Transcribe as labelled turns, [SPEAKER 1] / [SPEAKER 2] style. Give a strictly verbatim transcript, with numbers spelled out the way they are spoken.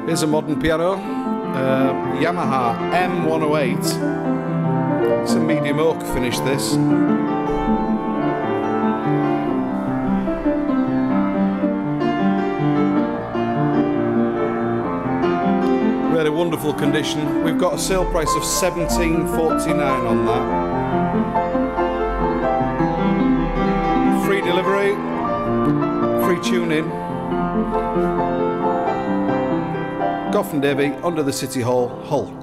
[SPEAKER 1] Here's a modern piano, uh, Yamaha M one oh eight. It's a medium oak finish, this. Really wonderful condition. We've got a sale price of seventeen forty-nine on that. Free delivery, free tune-in. Gough and Davy, under the City Hall, Hull.